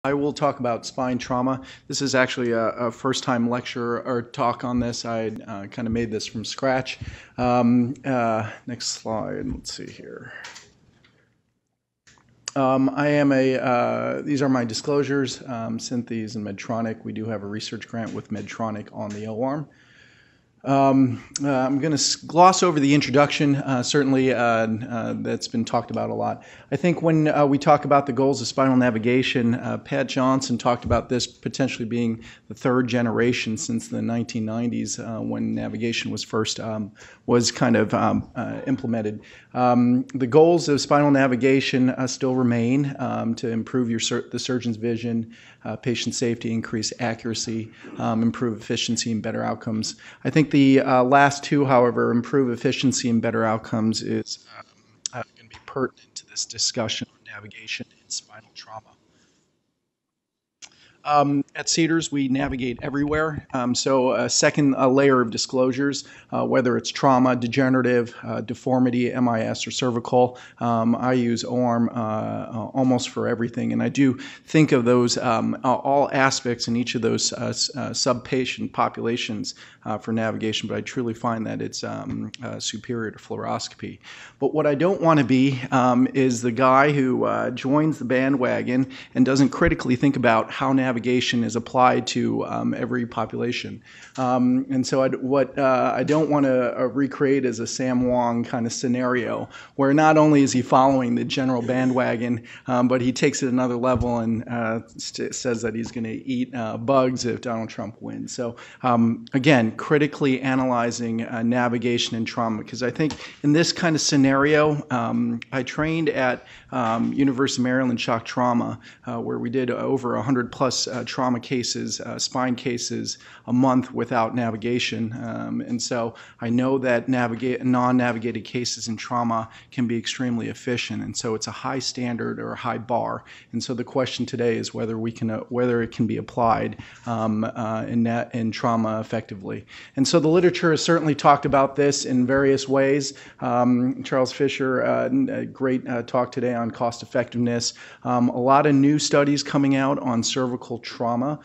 I will talk about spine trauma. This is actually a first-time lecture or talk on this. I kind of made this from scratch. Next slide. Let's see here. These are my disclosures, Synthes and Medtronic. We do have a research grant with Medtronic on the O-arm. I'm going to gloss over the introduction. Certainly, that's been talked about a lot. I think when we talk about the goals of spinal navigation, Pat Johnson talked about this potentially being the third generation since the 1990s when navigation was first implemented. The goals of spinal navigation still remain to improve the surgeon's vision, patient safety, increase accuracy, improve efficiency, and better outcomes. I think the last two, however, improve efficiency and better outcomes, is going to be pertinent to this discussion on navigation and spinal trauma. At Cedars, we navigate everywhere. So a second layer of disclosures, whether it's trauma, degenerative, deformity, MIS, or cervical, I use O-arm almost for everything. And I do think of those all aspects in each of those sub-patient populations for navigation, but I truly find that it's superior to fluoroscopy. But what I don't want to be is the guy who joins the bandwagon and doesn't critically think about how navigation is applied to every population. And so what I don't want to recreate is a Sam Wong kind of scenario where not only is he following the general bandwagon, but he takes it another level and says that he's going to eat bugs if Donald Trump wins. So again, critically analyzing navigation and trauma, because I think in this kind of scenario, I trained at University of Maryland Shock Trauma, where we did over 100 plus trauma cases, spine cases a month without navigation. And so I know that non-navigated cases in trauma can be extremely efficient. And so it's a high standard or a high bar. And so the question today is whether it can be applied in trauma effectively. And so the literature has certainly talked about this in various ways. Charles Fisher, a great talk today on cost effectiveness. A lot of new studies coming out on cervical trauma,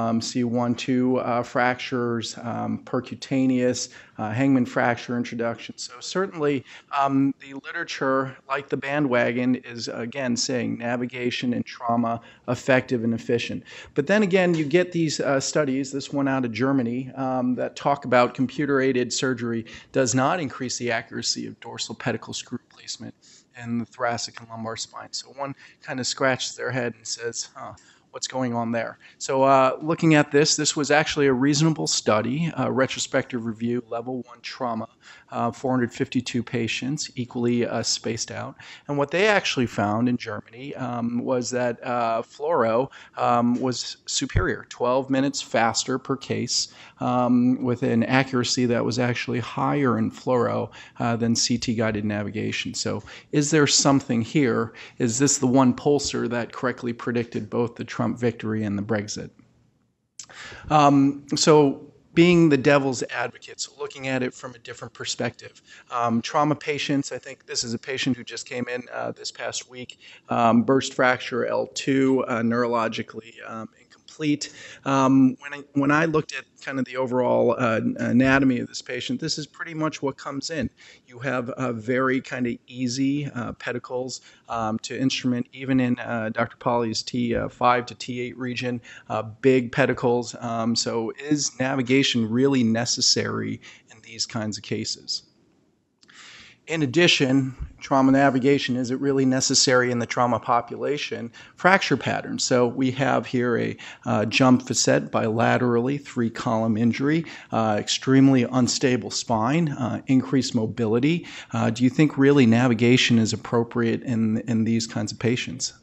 C1-2 fractures, percutaneous, hangman fracture introduction. So certainly the literature, like the bandwagon, is again saying navigation and trauma effective and efficient. But then again, you get these studies, this one out of Germany, that talk about computer-aided surgery does not increase the accuracy of dorsal pedicle screw placement in the thoracic and lumbar spine. So one kind of scratches their head and says, what's going on there? So looking at this was actually a reasonable study, retrospective review, level 1 trauma, 452 patients, equally spaced out. And what they actually found in Germany was that fluoro was superior, 12 minutes faster per case, with an accuracy that was actually higher in fluoro than CT-guided navigation. So is there something here? Is this the one pulsar that correctly predicted both the Trump victory and the Brexit? So being the devil's advocate, so looking at it from a different perspective. Trauma patients, I think this is a patient who just came in this past week, burst fracture L2, neurologically incomplete. When I looked at kind of the overall anatomy of this patient, this is pretty much what comes in. You have very kind of easy pedicles to instrument, even in Dr. Pauly's T5 to T8 region, big pedicles. So is navigation really necessary in these kinds of cases? In addition, trauma navigation, is it really necessary in the trauma population? Fracture patterns. So we have here a jump facet bilaterally, 3-column injury, extremely unstable spine, increased mobility. Do you think really navigation is appropriate in these kinds of patients?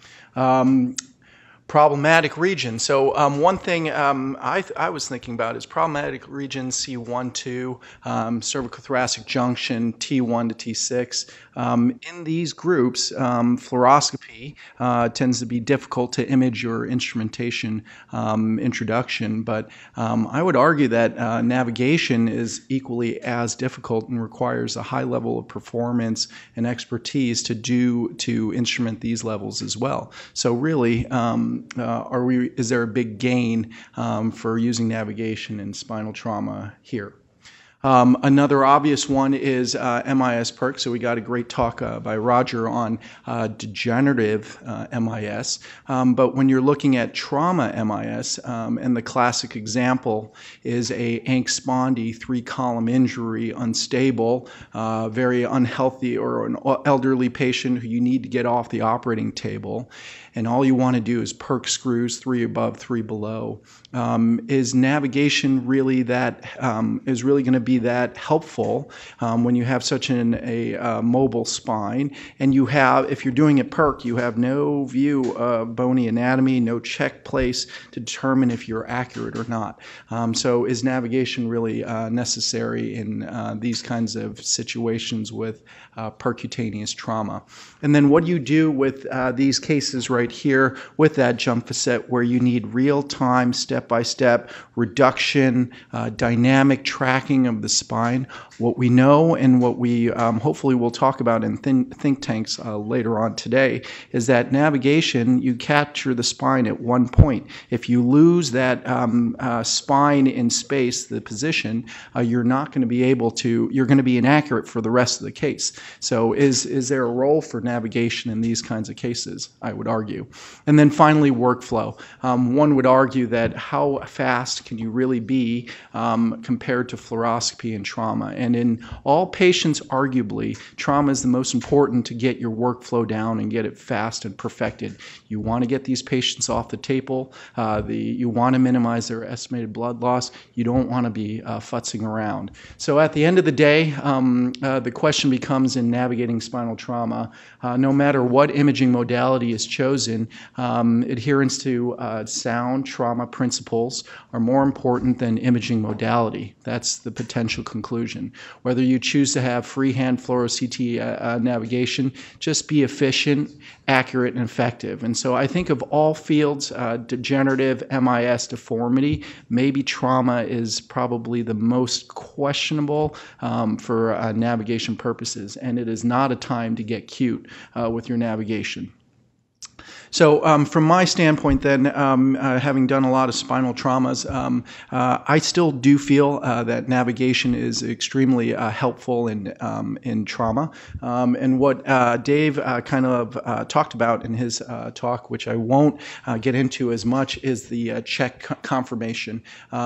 Problematic region. So one thing I was thinking about is problematic region C1-2, cervical thoracic junction T1 to T6. In these groups, fluoroscopy tends to be difficult to image your instrumentation introduction, but I would argue that navigation is equally as difficult and requires a high level of performance and expertise to instrument these levels as well. So really, is there a big gain for using navigation in spinal trauma here? Another obvious one is MIS perk. So we got a great talk by Roger on degenerative MIS. But when you're looking at trauma MIS, and the classic example is a Ank-Spondy 3-column injury, unstable, very unhealthy, or an elderly patient who you need to get off the operating table, and all you want to do is perk screws 3 above, 3 below. Is navigation really is really going to be that helpful when you have such a mobile spine, and if you're doing it perk, you have no view of bony anatomy, no check place to determine if you're accurate or not. So is navigation really necessary in these kinds of situations with percutaneous trauma? And then what do you do with these cases right here with that jump facet where you need real-time, step-by-step reduction, dynamic tracking of the spine? What we know and what we hopefully will talk about in think tanks later on today is that navigation, you capture the spine at one point. If you lose that spine in space, the position, you're not going to be able to, you're going to be inaccurate for the rest of the case. So is there a role for navigation in these kinds of cases? I would argue. And then finally, workflow. One would argue that how fast can you really be compared to fluoroscopy and trauma? And in all patients, arguably, trauma is the most important to get your workflow down and get it fast and perfected. You want to get these patients off the table. You want to minimize their estimated blood loss. You don't want to be futzing around. So at the end of the day, the question becomes in navigating spinal trauma, no matter what imaging modality is chosen, adherence to sound trauma principles are more important than imaging modality. That's the potential conclusion. Whether you choose to have freehand fluoro-CT navigation, just be efficient, accurate, and effective. And so I think of all fields, degenerative, MIS, deformity, maybe trauma is probably the most questionable for navigation purposes, and it is not a time to get cute with your navigation. So from my standpoint then, having done a lot of spinal traumas, I still do feel that navigation is extremely helpful in trauma. And what Dave kind of talked about in his talk, which I won't get into as much, is the check confirmation.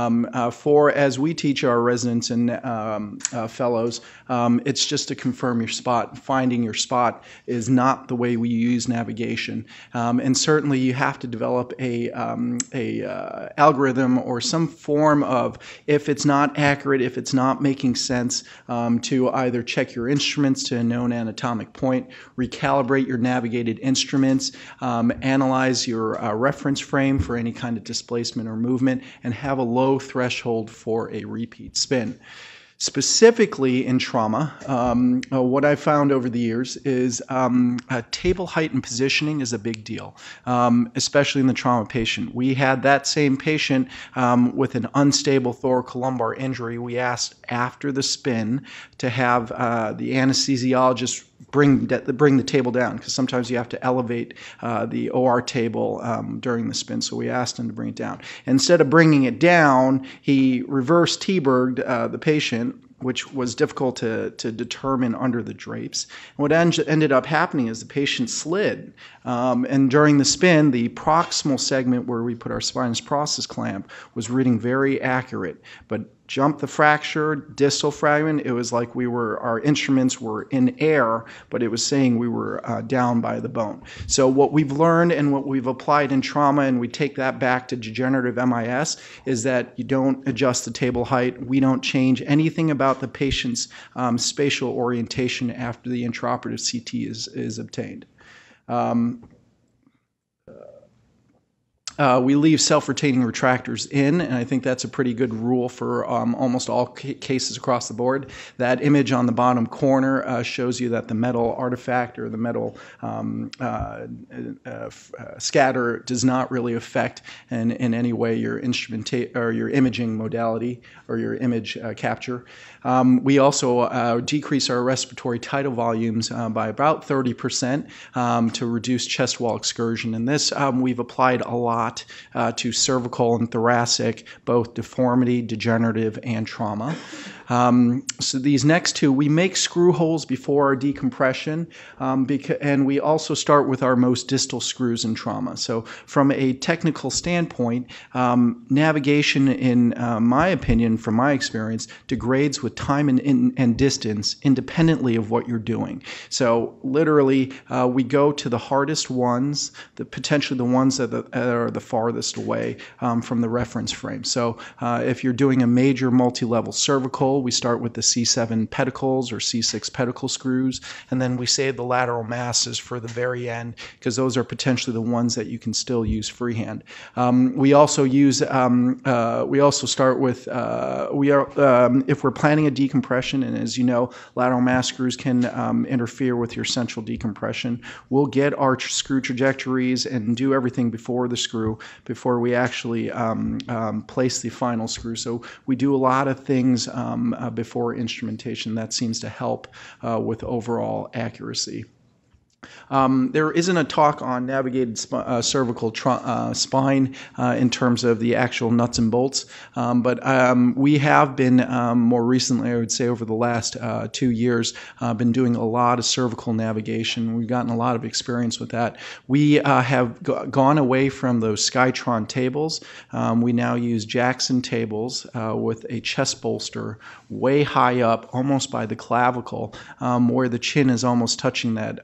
As we teach our residents and fellows, it's just to confirm your spot. Finding your spot is not the way we use navigation. And certainly you have to develop a algorithm or some form of, if it's not accurate, if it's not making sense, to either check your instruments to a known anatomic point, recalibrate your navigated instruments, analyze your reference frame for any kind of displacement or movement, and have a low threshold for a repeat spin. Specifically in trauma, what I've found over the years is table height and positioning is a big deal, especially in the trauma patient. We had that same patient with an unstable thoracolumbar injury. We asked after the spin to have the anesthesiologist bring the table down, because sometimes you have to elevate the OR table during the spin. So we asked him to bring it down. Instead of bringing it down, he reverse T-berged the patient, which was difficult to determine under the drapes. And what ended up happening is the patient slid. And during the spin, the proximal segment where we put our spinous process clamp was reading very accurate. But jump the fracture, distal fragment, it was like our instruments were in air, but it was saying we were down by the bone. So what we've learned and what we've applied in trauma, and we take that back to degenerative MIS, is that you don't adjust the table height. We don't change anything about the patient's spatial orientation after the intraoperative CT is obtained. we leave self-retaining retractors in, and I think that's a pretty good rule for almost all cases across the board. That image on the bottom corner shows you that the metal artifact or the metal scatter does not really affect in any way your or your imaging modality or your image capture. We also decrease our respiratory tidal volumes by about 30% to reduce chest wall excursion. And this we've applied a lot to cervical and thoracic, both deformity, degenerative, and trauma. So these next two, we make screw holes before our decompression, and we also start with our most distal screws in trauma. So from a technical standpoint, navigation, in my opinion, from my experience, degrades with time and distance independently of what you're doing. So literally, we go to the hardest ones, potentially the ones that are the farthest away from the reference frame. So if you're doing a major multi-level cervical, we start with the C7 pedicles or C6 pedicle screws, and then we save the lateral masses for the very end because those are potentially the ones that you can still use freehand. We also use, we also start with, if we're planning a decompression, and as you know, lateral mass screws can interfere with your central decompression, we'll get our screw trajectories and do everything before the screw, before we actually place the final screw. So we do a lot of things before instrumentation that seems to help with overall accuracy. There isn't a talk on navigated cervical spine in terms of the actual nuts and bolts, but we have been more recently, I would say over the last 2 years, been doing a lot of cervical navigation. We've gotten a lot of experience with that. We have gone away from those Skytron tables. We now use Jackson tables with a chest bolster way high up, almost by the clavicle, where the chin is almost touching that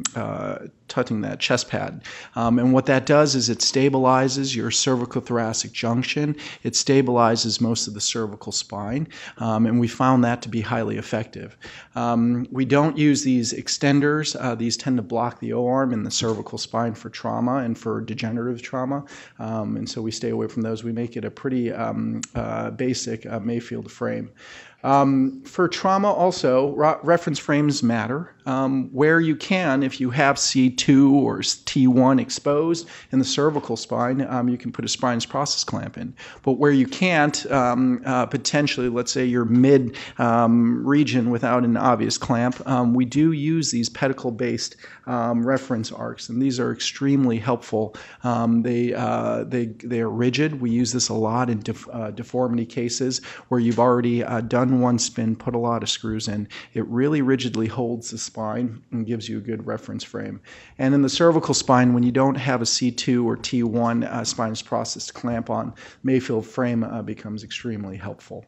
chest pad. And what that does is it stabilizes your cervicothoracic junction. It stabilizes most of the cervical spine, and we found that to be highly effective. We don't use these extenders. These tend to block the O-arm in the cervical spine for trauma and for degenerative trauma, and so we stay away from those. We make it a pretty basic Mayfield frame. For trauma also, reference frames matter. Where you can, if you have C2 or T1 exposed in the cervical spine, you can put a spinous process clamp in. But where you can't, potentially, let's say you're mid region without an obvious clamp, we do use these pedicle-based reference arcs, and these are extremely helpful. They are rigid. We use this a lot in deformity cases where you've already done one spin, put a lot of screws in. It really rigidly holds the spine and gives you a good reference frame. And in the cervical spine, when you don't have a C2 or T1 spinous process clamp on, Mayfield frame becomes extremely helpful.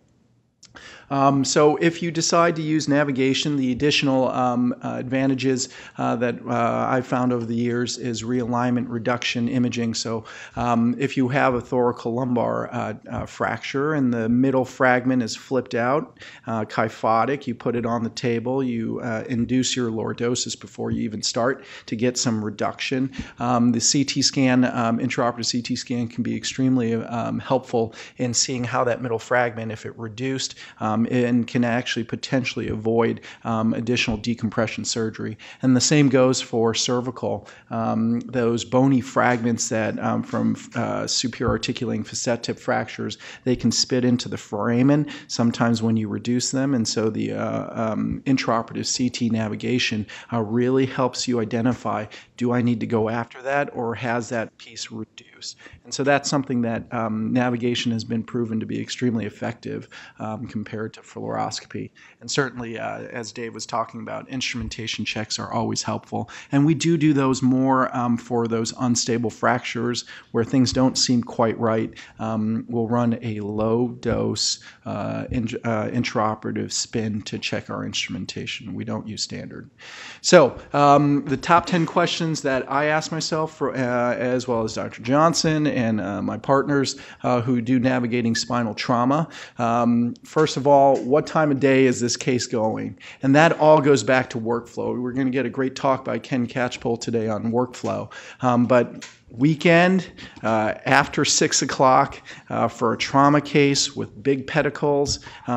So if you decide to use navigation, the additional advantages that I've found over the years is realignment, reduction, imaging. So if you have a thoracolumbar fracture and the middle fragment is flipped out, kyphotic, you put it on the table, you induce your lordosis before you even start to get some reduction. The CT scan, intraoperative CT scan, can be extremely helpful in seeing how that middle fragment, if it reduced, and can actually potentially avoid additional decompression surgery. And the same goes for cervical. Those bony fragments that from superior articulating facet tip fractures, they can spit into the foramen sometimes when you reduce them. And so the intraoperative CT navigation really helps you identify, do I need to go after that, or has that piece reduced? And so that's something that navigation has been proven to be extremely effective compared to fluoroscopy. And certainly, as Dave was talking about, instrumentation checks are always helpful. And we do those more for those unstable fractures where things don't seem quite right. We'll run a low-dose intraoperative spin to check our instrumentation. We don't use standard. So the top 10 questions that I ask myself, as well as Dr. Johnson and my partners who do navigating spinal trauma. First first of all, what time of day is this case going? And that all goes back to workflow. We're going to get a great talk by Ken Catchpole today on workflow. But weekend, after 6 o'clock, for a trauma case with big pedicles,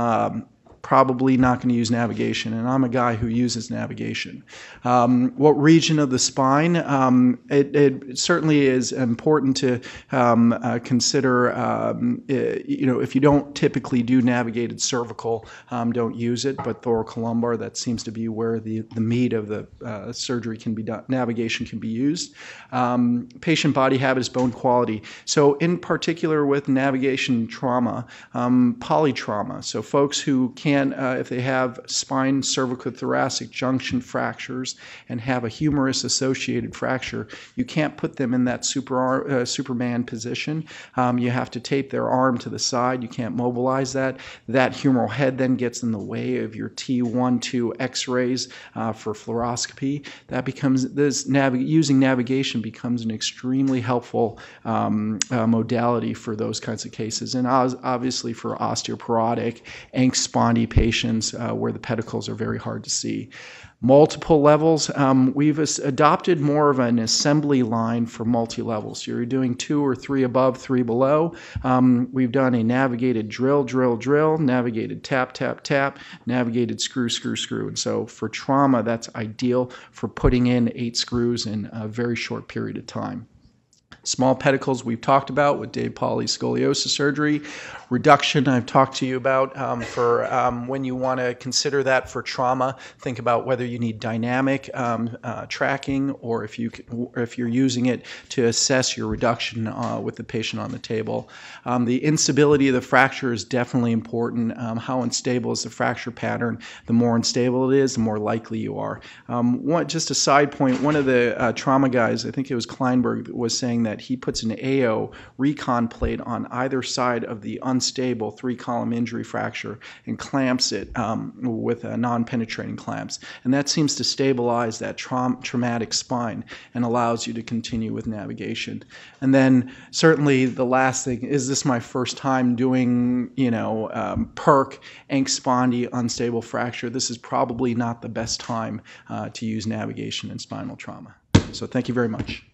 probably not going to use navigation, and I'm a guy who uses navigation. What region of the spine? It certainly is important to consider, if you don't typically do navigated cervical, don't use it, but thoracolumbar, that seems to be where the meat of the surgery can be done, navigation can be used. Patient body habits, bone quality. So in particular with navigation trauma, polytrauma, so folks who can't, if they have spine cervicothoracic junction fractures and have a humerus associated fracture, you can't put them in that Superman position. You have to tape their arm to the side. You can't mobilize that. That humeral head then gets in the way of your T1-2 X-rays for fluoroscopy. That becomes, using navigation becomes an extremely helpful modality for those kinds of cases, and obviously for osteoporotic, spondy patients where the pedicles are very hard to see. Multiple levels, we've adopted more of an assembly line for multi-levels. You're doing 2 or 3 above, 3 below. We've done a navigated drill, drill, drill, navigated tap, tap, tap, navigated screw, screw, screw. And so for trauma, that's ideal for putting in 8 screws in a very short period of time. Small pedicles we've talked about with Dave Pauly's scoliosis surgery. Reduction I've talked to you about for when you want to consider that for trauma. Think about whether you need dynamic tracking or if you're using it to assess your reduction with the patient on the table. The instability of the fracture is definitely important. How unstable is the fracture pattern? The more unstable it is, the more likely you are. Just a side point, one of the trauma guys, I think it was Kleinberg, was saying that he puts an AO recon plate on either side of the unstable 3-column injury fracture and clamps it with non-penetrating clamps. And that seems to stabilize that traumatic spine and allows you to continue with navigation. And then certainly the last thing, is this my first time doing, PERC, spondy, unstable fracture? This is probably not the best time to use navigation in spinal trauma. So thank you very much.